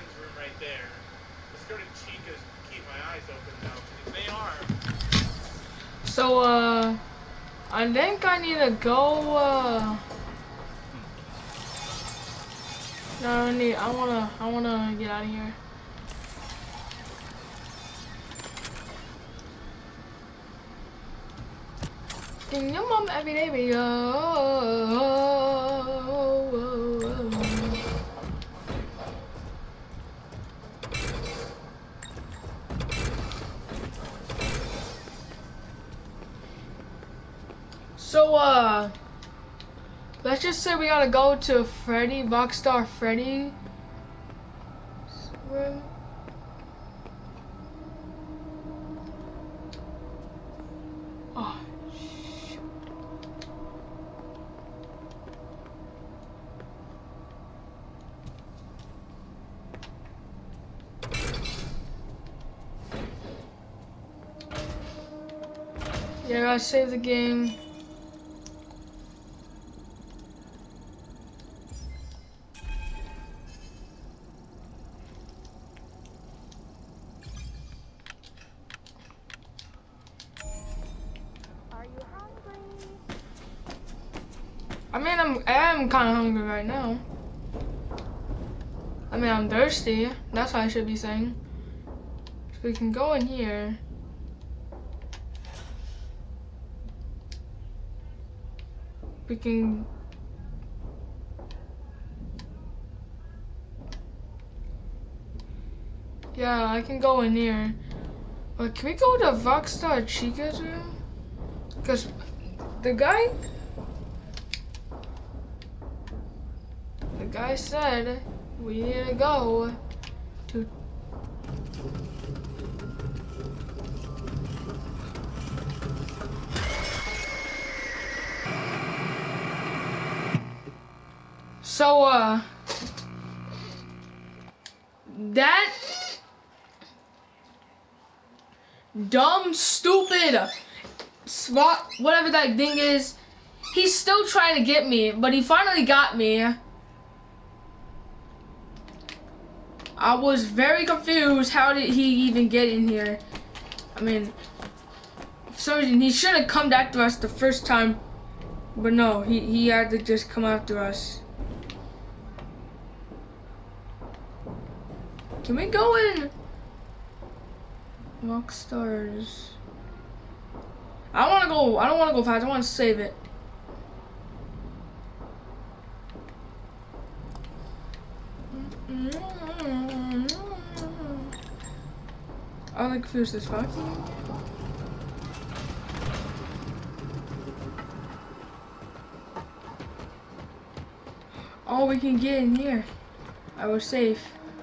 room right there. Let's go to Chica's. Keep my eyes open though, because they are. So I think I need to go. No, I wanna get out of here. Sing your mom every day, video. So let's just say we gotta go to Freddy, Rockstar Freddy room. Oh, shoot. Yeah, I gotta save the game. I mean, I am kind of hungry right now. I mean, I'm thirsty. That's what I should be saying. So we can go in here. We can. Yeah, I can go in here. But can we go to Rockstar Chica's room? Because the guy said we need to go to. So that dumb, stupid spot, whatever that thing is, he's still trying to get me, but he finally got me. I was very confused. How did he even get in here? I mean, for some reason, he should have come after us the first time, but no, he had to just come after us. Can we go in Rockstars? I don't want to go fast. I want to save it. I'm like confused as fuck. Oh, we can get in here. I was safe.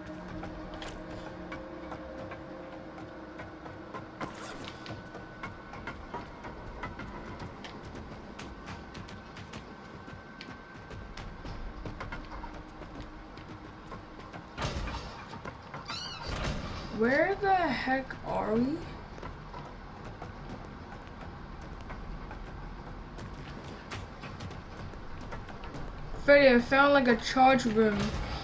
Where the heck are we? Freddy, I found like a charge room.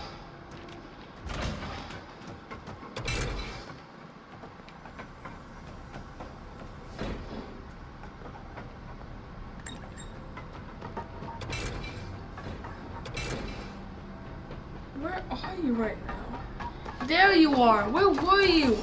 Where are you right now? There you are. Where were you?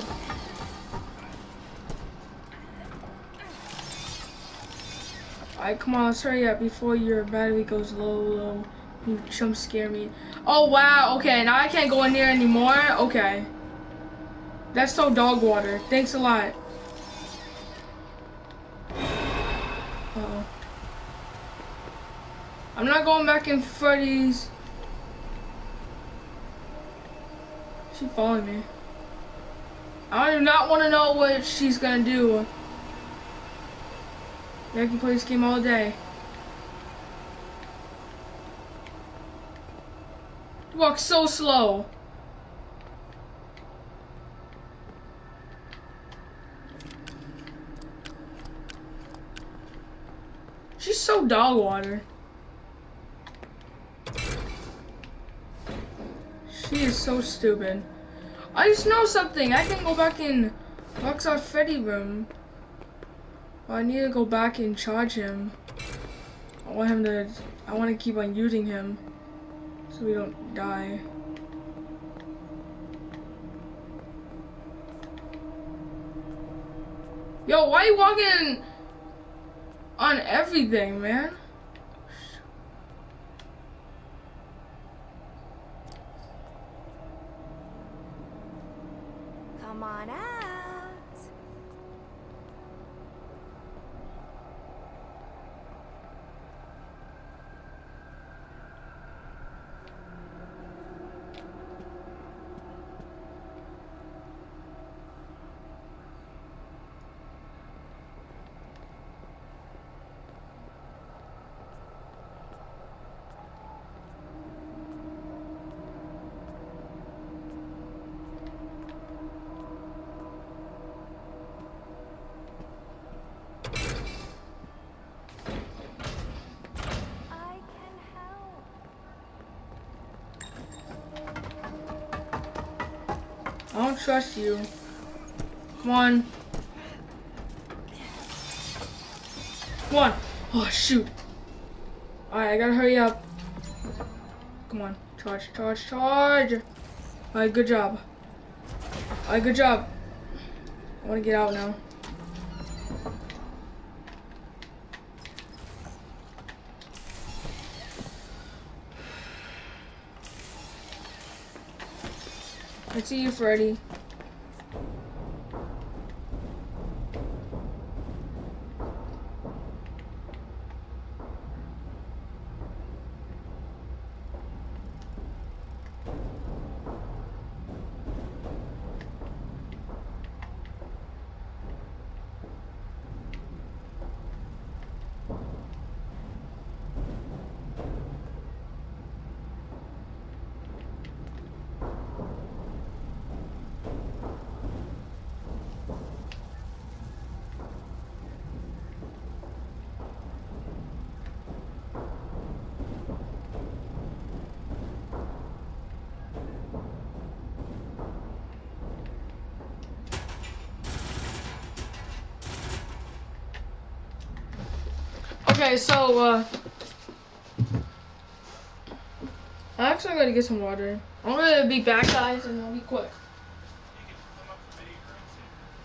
Alright, come on, let's hurry up before your battery goes low. You jump scare me. Oh wow, okay, now I can't go in there anymore. Okay. That's so dog water. Thanks a lot. Uh-oh. I'm not going back in Freddy's. She's following me. I do not want to know what she's gonna do. I can play this game all day. Walk so slow. She's so dog water. She is so stupid. I just know something. I can go back in Rockstar Freddy room. I need to go back and charge him. I want to keep on using him so we don't die. Yo, why are you walking on everything, man? Come on out. I don't trust you. Come on. Come on. Oh, shoot. Alright, I gotta hurry up. Come on. Charge, charge, charge. Alright, good job. Alright, good job. I wanna get out now. I see you, Freddy. Okay, so, I actually gotta get some water. I'm gonna be back, guys, and I'll be quick. You can come up with video currency.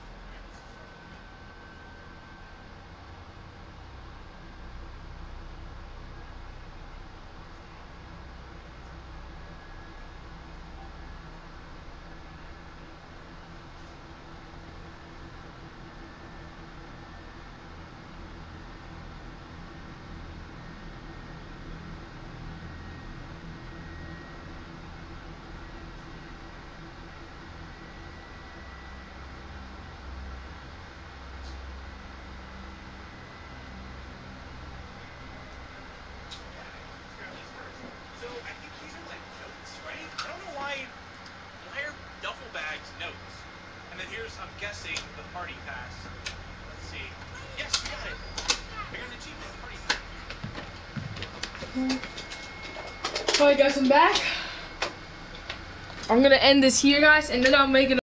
So I think these are like notes, right? I don't know why are duffel bags notes? And then here's, I'm guessing, the party pass. Let's see. Yes, we got it. We got an achievement, party pass. Alright, guys, I'm back. I'm gonna end this here, guys, and then I'll make it.